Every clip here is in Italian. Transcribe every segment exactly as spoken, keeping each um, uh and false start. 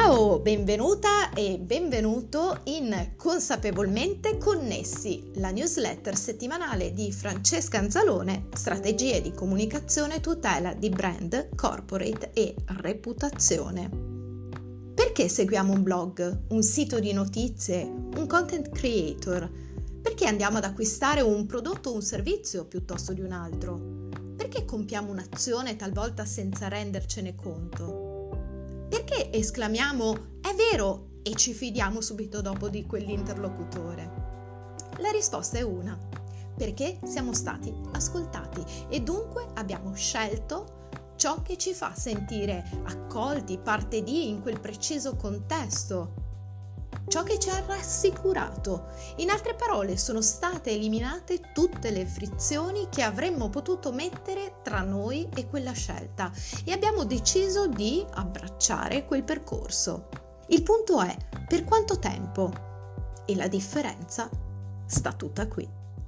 Ciao, benvenuta e benvenuto in Consapevolmente Connessi, la newsletter settimanale di Francesca Anzalone, strategie di comunicazione, tutela di brand, corporate e reputazione. Perché seguiamo un blog, un sito di notizie, un content creator? Perché andiamo ad acquistare un prodotto o un servizio piuttosto di un altro? Perché compiamo un'azione talvolta senza rendercene conto? Perché esclamiamo "è vero" e ci fidiamo subito dopo di quell'interlocutore? La risposta è una: perché siamo stati ascoltati e dunque abbiamo scelto ciò che ci fa sentire accolti, parte di in quel preciso contesto, ciò che ci ha rassicurato. In altre parole, sono state eliminate tutte le frizioni che avremmo potuto mettere tra noi e quella scelta e abbiamo deciso di abbracciare quel percorso. Il punto è: per quanto tempo? E la differenza sta tutta qui.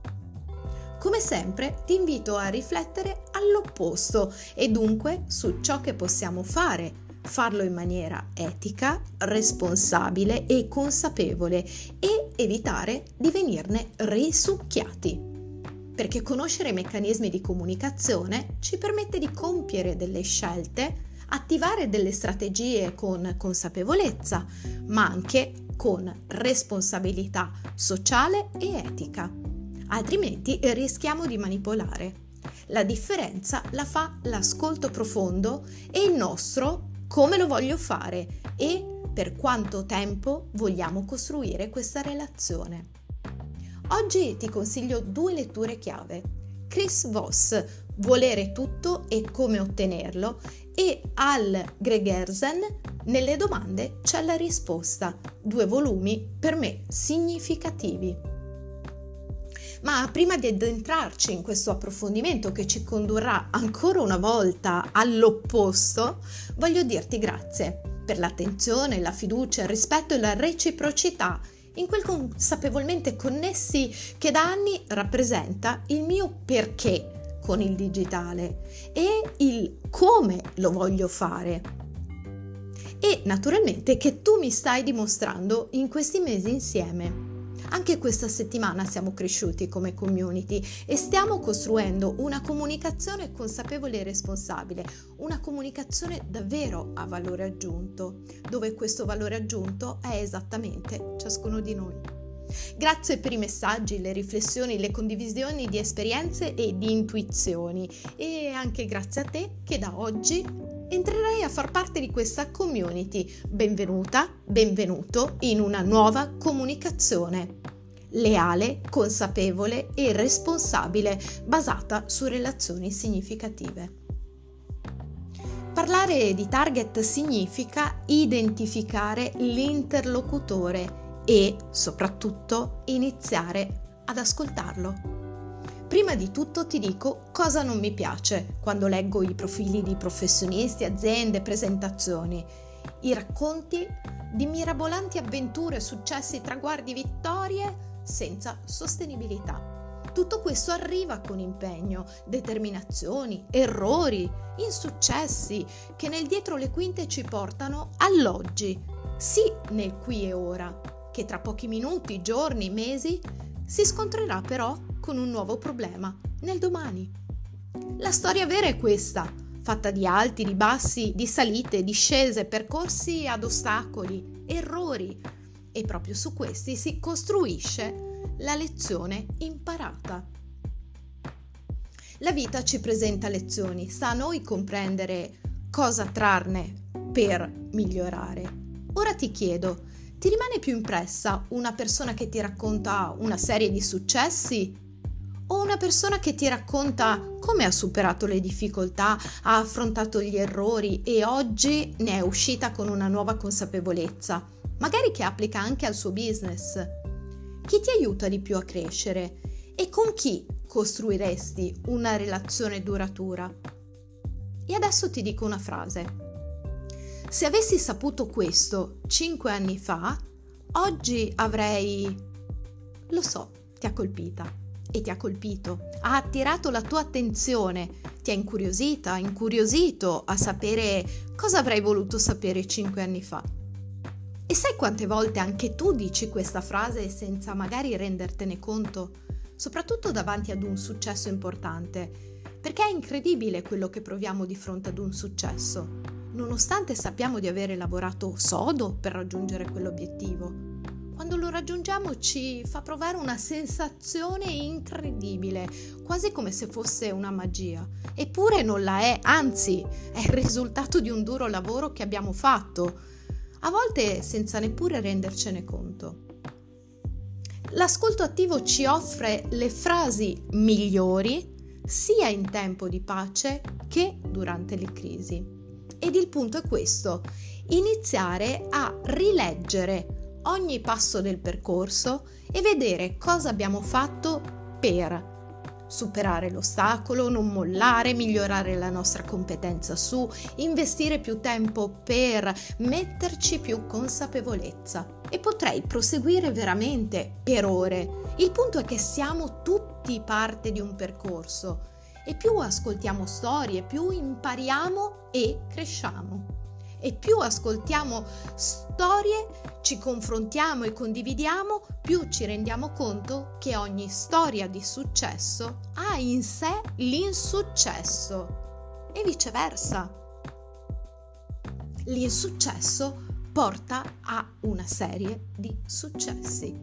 Come sempre, ti invito a riflettere all'opposto e dunque su ciò che possiamo fare. Farlo in maniera etica, responsabile e consapevole e evitare di venirne risucchiati. Perché conoscere i meccanismi di comunicazione ci permette di compiere delle scelte, attivare delle strategie con consapevolezza, ma anche con responsabilità sociale e etica. Altrimenti rischiamo di manipolare. La differenza la fa l'ascolto profondo e il nostro come lo voglio fare e per quanto tempo vogliamo costruire questa relazione. Oggi ti consiglio due letture chiave. Chris Voss, Volere tutto e come ottenerlo, e Hal Gregersen, Nelle domande c'è la risposta. Due volumi per me significativi. Ma prima di addentrarci in questo approfondimento che ci condurrà ancora una volta all'opposto, voglio dirti grazie per l'attenzione, la fiducia, il rispetto e la reciprocità in quel Consapevolmente Connessi che da anni rappresenta il mio perché con il digitale e il come lo voglio fare. E naturalmente che tu mi stai dimostrando in questi mesi insieme. Anche questa settimana siamo cresciuti come community e stiamo costruendo una comunicazione consapevole e responsabile, una comunicazione davvero a valore aggiunto, dove questo valore aggiunto è esattamente ciascuno di noi. Grazie per i messaggi, le riflessioni, le condivisioni di esperienze e di intuizioni e anche grazie a te che da oggi entrerai a far parte di questa community. Benvenuta, benvenuto in una nuova comunicazione leale, consapevole e responsabile, basata su relazioni significative. Parlare di target significa identificare l'interlocutore e soprattutto iniziare ad ascoltarlo. Prima di tutto ti dico cosa non mi piace quando leggo i profili di professionisti, aziende, presentazioni. I racconti di mirabolanti avventure, successi, traguardi, vittorie senza sostenibilità. Tutto questo arriva con impegno, determinazioni, errori, insuccessi che nel dietro le quinte ci portano all'oggi, sì nel qui e ora, che tra pochi minuti, giorni, mesi si scontrerà però con un nuovo problema nel domani. La storia vera è questa, fatta di alti, di bassi, di salite, discese, percorsi ad ostacoli, errori, e proprio su questi si costruisce la lezione imparata. La vita ci presenta lezioni, sta a noi comprendere cosa trarne per migliorare. Ora ti chiedo, ti rimane più impressa una persona che ti racconta una serie di successi o una persona che ti racconta come ha superato le difficoltà, ha affrontato gli errori e oggi ne è uscita con una nuova consapevolezza, magari che applica anche al suo business? Chi ti aiuta di più a crescere e con chi costruiresti una relazione duratura? E adesso ti dico una frase. Se avessi saputo questo cinque anni fa, oggi avrei... Lo so, ti ha colpita e ti ha colpito, ha attirato la tua attenzione, ti ha incuriosita, incuriosito a sapere cosa avrei voluto sapere cinque anni fa. E sai quante volte anche tu dici questa frase senza magari rendertene conto? Soprattutto davanti ad un successo importante, perché è incredibile quello che proviamo di fronte ad un successo, nonostante sappiamo di avere lavorato sodo per raggiungere quell'obiettivo. Quando lo raggiungiamo ci fa provare una sensazione incredibile, quasi come se fosse una magia. Eppure non la è, anzi, è il risultato di un duro lavoro che abbiamo fatto, a volte senza neppure rendercene conto. L'ascolto attivo ci offre le frasi migliori sia in tempo di pace che durante le crisi. Ed il punto è questo: iniziare a rileggere ogni passo del percorso e vedere cosa abbiamo fatto per superare l'ostacolo, non mollare, migliorare la nostra competenza su, investire più tempo per metterci più consapevolezza. E potrei proseguire veramente per ore. Il punto è che siamo tutti parte di un percorso e più ascoltiamo storie, più impariamo e cresciamo. E più ascoltiamo storie, ci confrontiamo e condividiamo, più ci rendiamo conto che ogni storia di successo ha in sé l'insuccesso e viceversa. L'insuccesso porta a una serie di successi.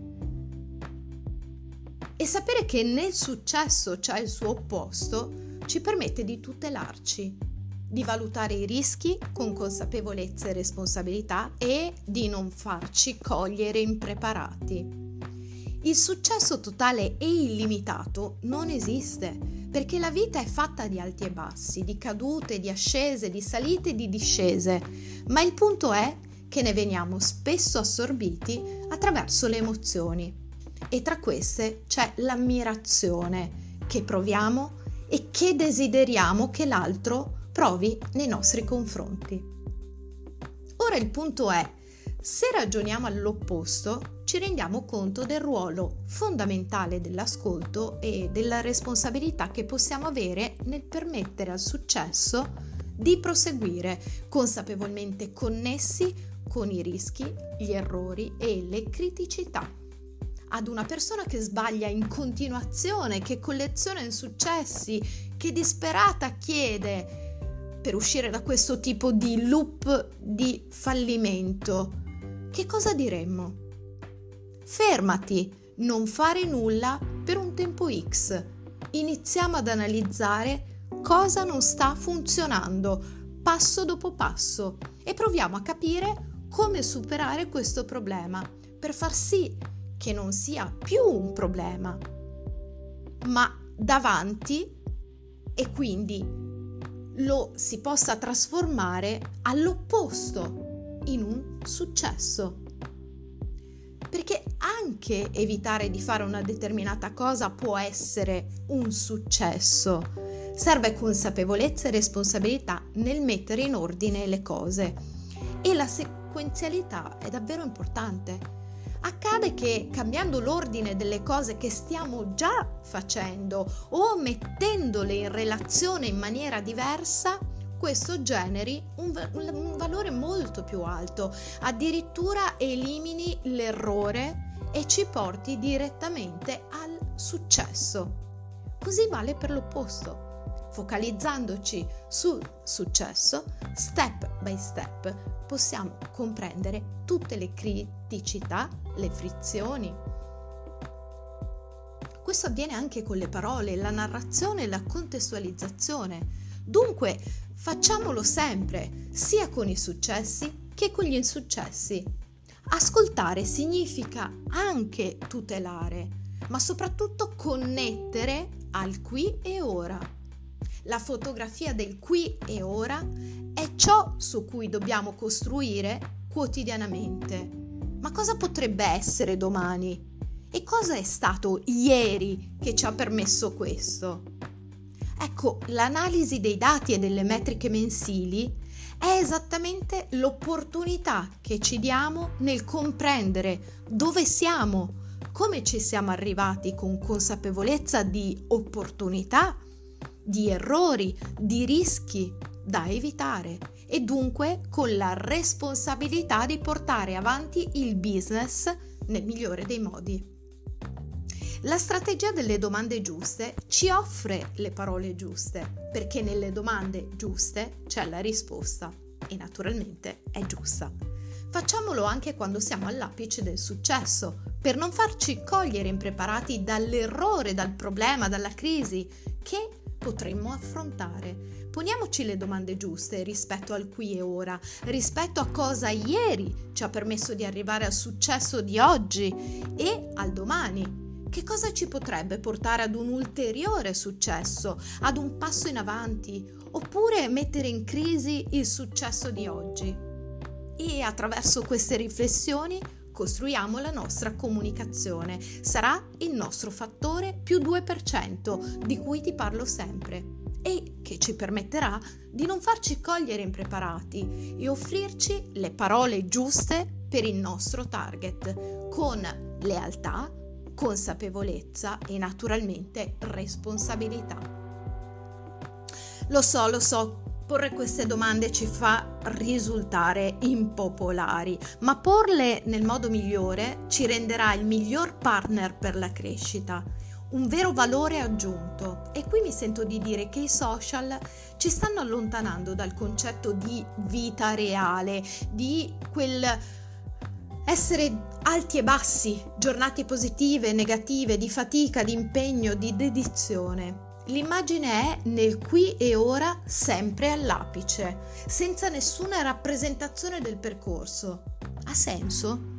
E sapere che nel successo c'è il suo opposto ci permette di tutelarci, di valutare i rischi con consapevolezza e responsabilità e di non farci cogliere impreparati. Il successo totale e illimitato non esiste, perché la vita è fatta di alti e bassi, di cadute, di ascese, di salite e di discese, ma il punto è che ne veniamo spesso assorbiti attraverso le emozioni e tra queste c'è l'ammirazione che proviamo e che desideriamo che l'altro provi nei nostri confronti. Ora il punto è, se ragioniamo all'opposto, ci rendiamo conto del ruolo fondamentale dell'ascolto e della responsabilità che possiamo avere nel permettere al successo di proseguire consapevolmente connessi con i rischi, gli errori e le criticità. Ad una persona che sbaglia in continuazione, che colleziona insuccessi, che disperata chiede per uscire da questo tipo di loop di fallimento, che cosa diremmo? Fermati, non fare nulla per un tempo X. Iniziamo ad analizzare cosa non sta funzionando, passo dopo passo, e proviamo a capire come superare questo problema per far sì che non sia più un problema, ma davanti, e quindi lo si possa trasformare all'opposto in un successo. Perché anche evitare di fare una determinata cosa può essere un successo. Serve consapevolezza e responsabilità nel mettere in ordine le cose. E la sequenzialità è davvero importante. Accade che cambiando l'ordine delle cose che stiamo già facendo o mettendole in relazione in maniera diversa, questo generi un, un valore molto più alto, addirittura elimini l'errore e ci porti direttamente al successo. Così vale per l'opposto. Focalizzandoci sul successo, step by step, possiamo comprendere tutte le criticità, le frizioni. Questo avviene anche con le parole, la narrazione e la contestualizzazione. Dunque, facciamolo sempre, sia con i successi che con gli insuccessi. Ascoltare significa anche tutelare, ma soprattutto connettere al qui e ora. La fotografia del qui e ora è ciò su cui dobbiamo costruire quotidianamente. Ma cosa potrebbe essere domani? E cosa è stato ieri che ci ha permesso questo? Ecco, l'analisi dei dati e delle metriche mensili è esattamente l'opportunità che ci diamo nel comprendere dove siamo, come ci siamo arrivati con consapevolezza di opportunità, di errori, di rischi da evitare e dunque con la responsabilità di portare avanti il business nel migliore dei modi. La strategia delle domande giuste ci offre le parole giuste, perché nelle domande giuste c'è la risposta e naturalmente è giusta. Facciamolo anche quando siamo all'apice del successo, per non farci cogliere impreparati dall'errore, dal problema, dalla crisi che potremmo affrontare. Poniamoci le domande giuste rispetto al qui e ora, rispetto a cosa ieri ci ha permesso di arrivare al successo di oggi e al domani. Che cosa ci potrebbe portare ad un ulteriore successo, ad un passo in avanti, oppure mettere in crisi il successo di oggi? E attraverso queste riflessioni costruiamo la nostra comunicazione. Sarà il nostro fattore più due per cento di cui ti parlo sempre e che ci permetterà di non farci cogliere impreparati e offrirci le parole giuste per il nostro target con lealtà, consapevolezza e naturalmente responsabilità. Lo so, lo so, porre queste domande ci fa risultare impopolari, ma porle nel modo migliore ci renderà il miglior partner per la crescita, un vero valore aggiunto. E qui mi sento di dire che i social ci stanno allontanando dal concetto di vita reale, di quel essere alti e bassi, giornate positive, negative, di fatica, di impegno, di dedizione. L'immagine è nel qui e ora, sempre all'apice, senza nessuna rappresentazione del percorso. Ha senso?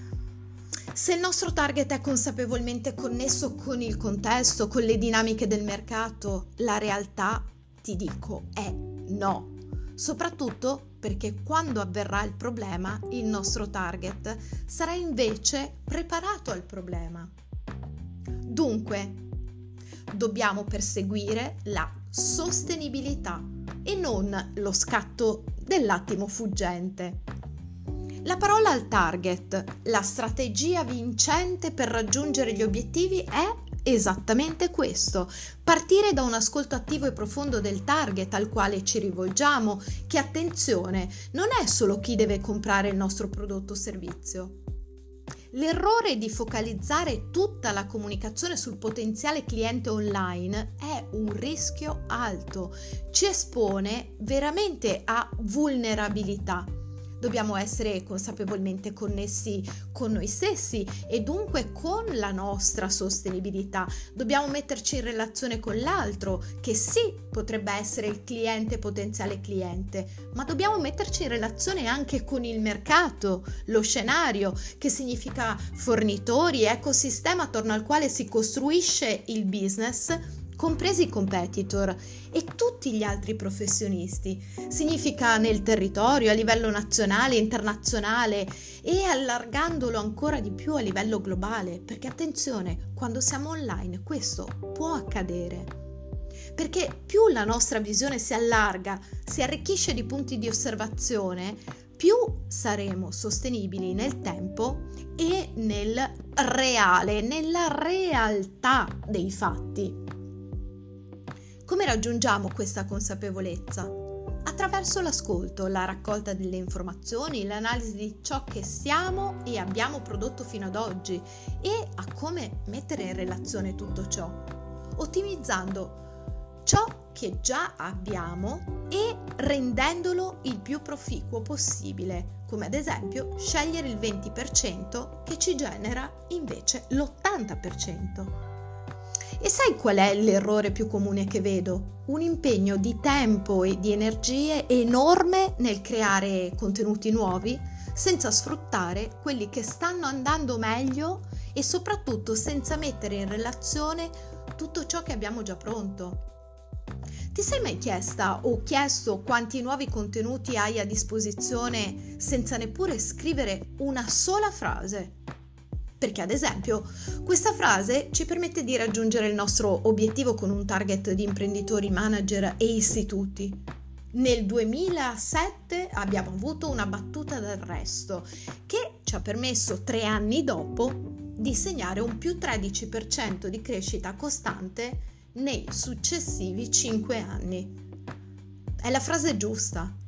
Se il nostro target è consapevolmente connesso con il contesto, con le dinamiche del mercato, la realtà, ti dico, è no. Soprattutto perché quando avverrà il problema, il nostro target sarà invece preparato al problema. Dunque, dobbiamo perseguire la sostenibilità e non lo scatto dell'attimo fuggente. La parola al target, la strategia vincente per raggiungere gli obiettivi è esattamente questo: partire da un ascolto attivo e profondo del target al quale ci rivolgiamo, che, attenzione, non è solo chi deve comprare il nostro prodotto o servizio. L'errore di focalizzare tutta la comunicazione sul potenziale cliente online è un rischio alto, ci espone veramente a vulnerabilità. Dobbiamo essere consapevolmente connessi con noi stessi e dunque con la nostra sostenibilità. Dobbiamo metterci in relazione con l'altro, che sì, potrebbe essere il cliente, potenziale cliente, ma dobbiamo metterci in relazione anche con il mercato, lo scenario, che significa fornitori, ecosistema attorno al quale si costruisce il business, compresi i competitor e tutti gli altri professionisti. Significa nel territorio, a livello nazionale, internazionale e allargandolo ancora di più a livello globale, perché attenzione, quando siamo online questo può accadere. Perché più la nostra visione si allarga, si arricchisce di punti di osservazione, più saremo sostenibili nel tempo e nel reale, nella realtà dei fatti. Come raggiungiamo questa consapevolezza? Attraverso l'ascolto, la raccolta delle informazioni, l'analisi di ciò che siamo e abbiamo prodotto fino ad oggi e a come mettere in relazione tutto ciò, ottimizzando ciò che già abbiamo e rendendolo il più proficuo possibile, come ad esempio scegliere il venti per cento che ci genera invece l'ottanta per cento. E sai qual è l'errore più comune che vedo? Un impegno di tempo e di energie enorme nel creare contenuti nuovi senza sfruttare quelli che stanno andando meglio e soprattutto senza mettere in relazione tutto ciò che abbiamo già pronto. Ti sei mai chiesta o chiesto quanti nuovi contenuti hai a disposizione senza neppure scrivere una sola frase? Perché ad esempio questa frase ci permette di raggiungere il nostro obiettivo con un target di imprenditori, manager e istituti. Nel duemilasette abbiamo avuto una battuta d'arresto che ci ha permesso tre anni dopo di segnare un più tredici per cento di crescita costante nei successivi cinque anni. È la frase giusta,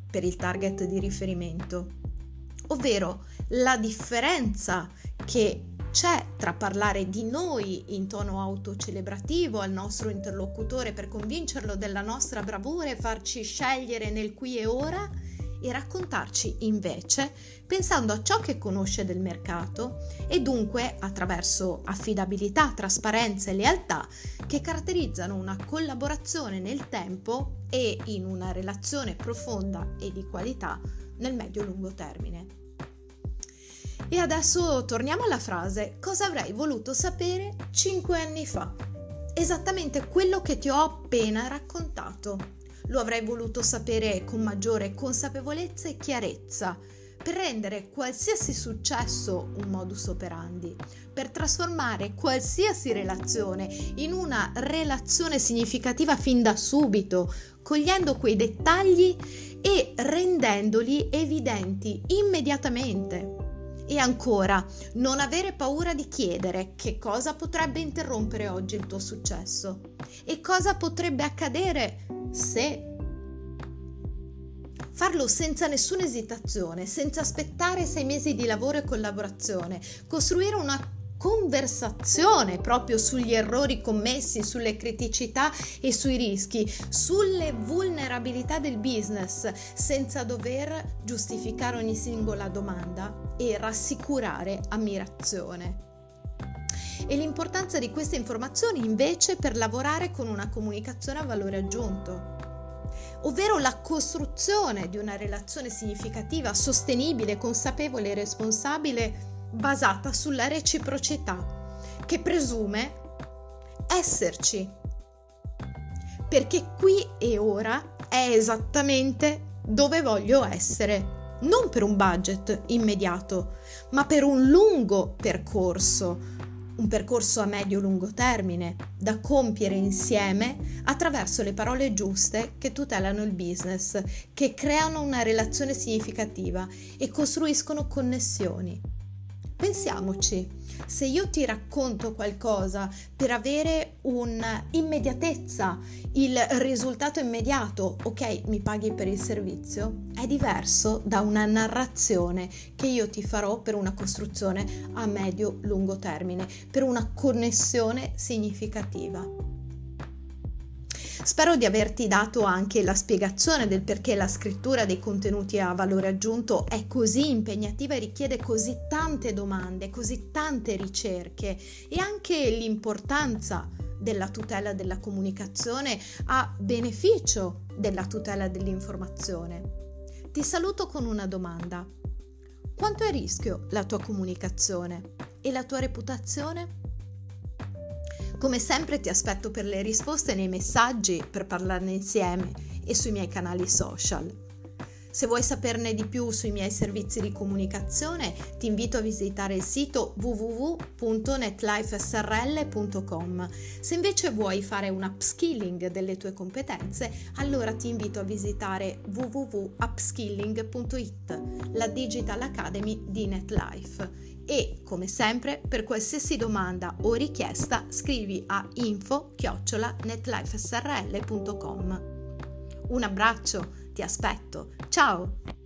per il target di riferimento, ovvero la differenza che c'è tra parlare di noi in tono autocelebrativo al nostro interlocutore per convincerlo della nostra bravura e farci scegliere nel qui e ora, e raccontarci invece pensando a ciò che conosce del mercato e dunque attraverso affidabilità, trasparenza e lealtà che caratterizzano una collaborazione nel tempo e in una relazione profonda e di qualità nel medio-lungo termine. E adesso torniamo alla frase: cosa avrei voluto sapere cinque anni fa? Esattamente quello che ti ho appena raccontato. Lo avrei voluto sapere con maggiore consapevolezza e chiarezza, per rendere qualsiasi successo un modus operandi, per trasformare qualsiasi relazione in una relazione significativa fin da subito, cogliendo quei dettagli e rendendoli evidenti immediatamente. E ancora, non avere paura di chiedere che cosa potrebbe interrompere oggi il tuo successo e cosa potrebbe accadere se. Farlo senza nessuna esitazione, senza aspettare sei mesi di lavoro e collaborazione, costruire una conversazione proprio sugli errori commessi, sulle criticità e sui rischi, sulle vulnerabilità del business, senza dover giustificare ogni singola domanda e rassicurare ammirazione. E l'importanza di queste informazioni invece per lavorare con una comunicazione a valore aggiunto, ovvero la costruzione di una relazione significativa, sostenibile, consapevole e responsabile basata sulla reciprocità, che presume esserci, perché qui e ora è esattamente dove voglio essere, non per un budget immediato, ma per un lungo percorso, un percorso a medio-lungo termine, da compiere insieme attraverso le parole giuste che tutelano il business, che creano una relazione significativa e costruiscono connessioni. Pensiamoci, se io ti racconto qualcosa per avere un'immediatezza, il risultato immediato, ok, mi paghi per il servizio, è diverso da una narrazione che io ti farò per una costruzione a medio-lungo termine, per una connessione significativa. Spero di averti dato anche la spiegazione del perché la scrittura dei contenuti a valore aggiunto è così impegnativa e richiede così tante domande, così tante ricerche, e anche l'importanza della tutela della comunicazione a beneficio della tutela dell'informazione. Ti saluto con una domanda: quanto è a rischio la tua comunicazione e la tua reputazione? Come sempre ti aspetto per le risposte nei messaggi per parlarne insieme e sui miei canali social. Se vuoi saperne di più sui miei servizi di comunicazione, ti invito a visitare il sito w w w punto netlife s r l punto com. Se invece vuoi fare un upskilling delle tue competenze, allora ti invito a visitare w w w punto upskilling punto i t, la Digital Academy di NetLife. E, come sempre, per qualsiasi domanda o richiesta scrivi a info chiocciola netlifesrl punto com. Un abbraccio, ti aspetto, ciao!